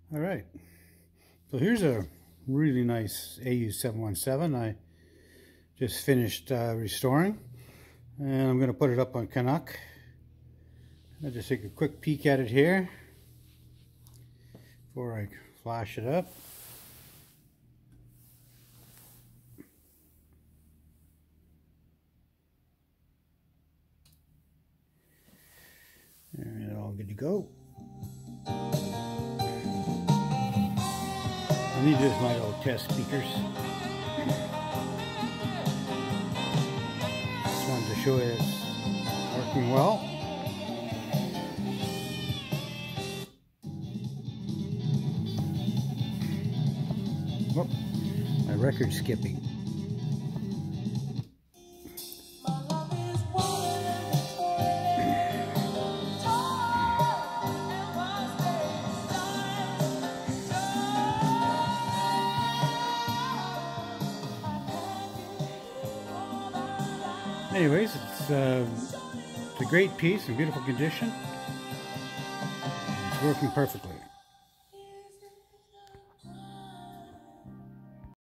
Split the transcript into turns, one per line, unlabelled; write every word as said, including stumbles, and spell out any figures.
All right, so here's a really nice A U seven one seven I just finished uh, restoring, and I'm going to put it up on Canuck. I'll just take a quick peek at it here before I flash it up. And all good to go. And these are my little test speakers. Just wanted to show you it's working well. Whoop, my record skipping. Anyways, it's, uh, it's a great piece in beautiful condition. It's working perfectly.